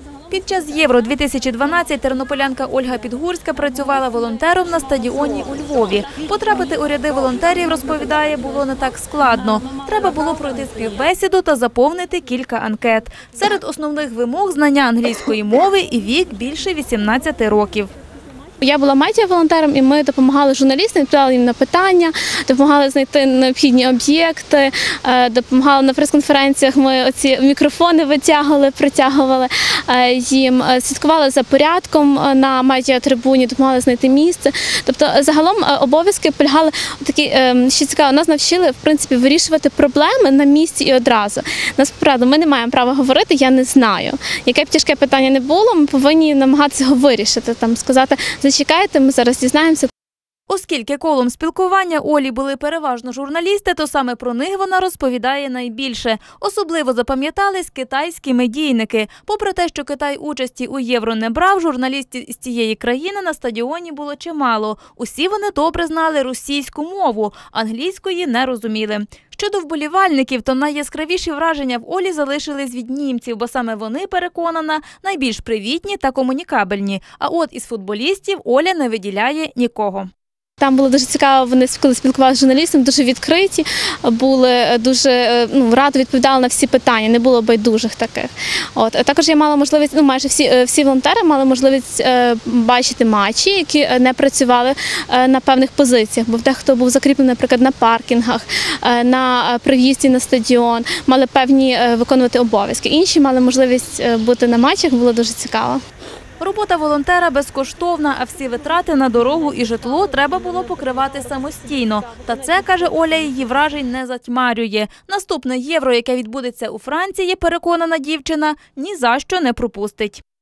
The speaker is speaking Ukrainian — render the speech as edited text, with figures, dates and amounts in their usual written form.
Під час Євро-2012 тернополянка Ольга Підгурська працювала волонтером на стадіоні у Львові. Потрапити у ряди волонтерів, розповідає, було не так складно. Треба було пройти співбесіду та заповнити кілька анкет. Серед основних вимог – знання англійської мови і вік більше 18 років. Я була медіа-волонтером, і ми допомагали журналістам, відповідали їм на питання, допомагали знайти необхідні об'єкти, допомагали на прес-конференціях, ми оці мікрофони витягували, притягували їм, слідкували за порядком на медіа-трибуні, допомагали знайти місце. Тобто загалом обов'язки полягали такі, що цікаво, нас навчили, в принципі, вирішувати проблеми на місці і одразу. Нас порадили, ми не маємо права говорити, я не знаю. Яке б тяжке питання не було, ми повинні намагатися його вирішити, там сказати: зачекайте, ми зараз дізнаємося. Оскільки колом спілкування Олі були переважно журналісти, то саме про них вона розповідає найбільше. Особливо запам'ятались китайські медійники. Попри те, що Китай участі у Євро не брав, журналістів з цієї країни на стадіоні було чимало. Усі вони добре знали російську мову, англійської не розуміли. Щодо вболівальників, то найяскравіші враження в Олі залишились від німців, бо саме вони, переконана, найбільш привітні та комунікабельні. А от із футболістів Оля не виділяє нікого. Там було дуже цікаво, вони коли спілкувалися з журналістами, дуже відкриті, були дуже радо відповідали на всі питання, не було байдужих таких. Також я мала можливість, майже всі волонтери мали можливість бачити матчі, які не працювали на певних позиціях, бо дехто був закріплений, наприклад, на паркінгах, на приїзді на стадіон, мали певні виконувати обов'язки. Інші мали можливість бути на матчах, було дуже цікаво. Робота волонтера безкоштовна, а всі витрати на дорогу і житло треба було покривати самостійно. Та це, каже Оля, її вражень не затьмарює. Наступне Євро, яке відбудеться у Франції, переконана дівчина, ні за що не пропустить.